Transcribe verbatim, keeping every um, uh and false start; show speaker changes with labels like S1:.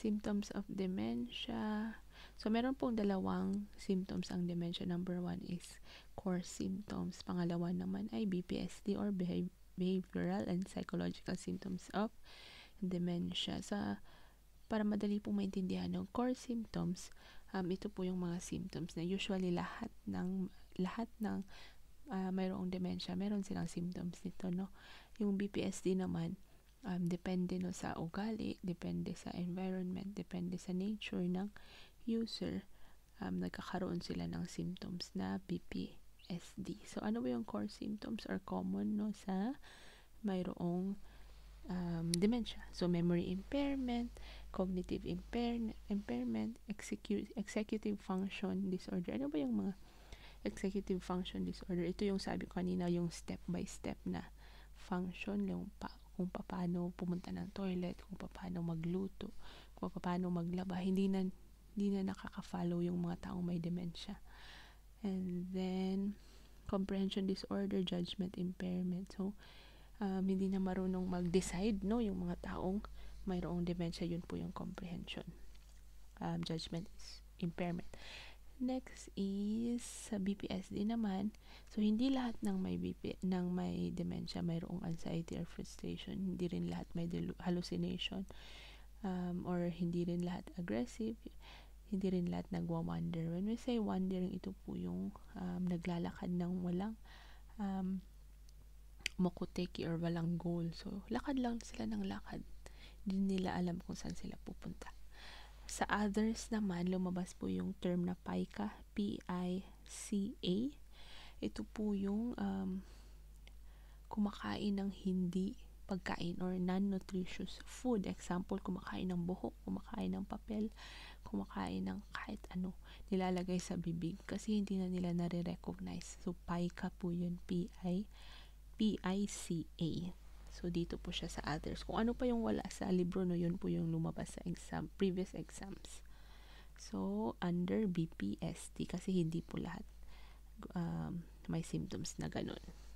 S1: symptoms of dementia. So, meron pong dalawang symptoms ang dementia. Number one is core symptoms. Pangalawa naman ay B P S D or behavioral and psychological symptoms of dementia. Sa para madali pong maintindihan ng core symptoms, um, ito po yung mga symptoms na usually lahat ng lahat ng uh, mayroong dementia, meron silang symptoms nito, no? Yung B P S D naman, um, depende no sa ugali, depende sa environment, depende sa nature ng user, um, nagkakaroon sila ng symptoms na B P S D. So, ano ba yung core symptoms or common no sa mayroong um, dementia? So, memory impairment, cognitive impair impairment, execu executive function disorder. Ano ba yung mga executive function disorder? Ito yung sabi ko kanina, yung step by step na function, yung pa, kung paano pumunta ng toilet, kung paano magluto, kung paano maglaba. Hindi na, hindi na nakaka-follow yung mga taong may dementia. And then, comprehension disorder, judgment impairment. So, um, hindi na marunong mag-decide, no, yung mga taong mayroong dementia. Yun po yung comprehension. Um, judgment impairment. Next is sa B P S D naman. So, hindi lahat ng may B P, ng may dementia mayroong anxiety or frustration. Hindi rin lahat may hallucination. Um, or hindi rin lahat aggressive. Hindi rin lahat nagwa-wander. When we say wandering, ito po yung um, naglalakad ng walang um, mokoteki or walang goal. So, lakad lang sila ng lakad. Hindi nila alam kung saan sila pupunta. Sa others naman, lumabas po yung term na pica, P I C A. Ito po yung um, kumakain ng hindi pagkain or non-nutritious food. Example, kumakain ng buhok, kumakain ng papel, kumakain ng kahit ano, nilalagay sa bibig kasi hindi na nila nare-recognize. So, pica po yun, P I C A. So, dito po siya sa others. Kung ano pa yung wala sa libro, no, yun po yung lumabas sa exam, previous exams. So, under B P S D, kasi hindi po lahat um, may symptoms na ganun.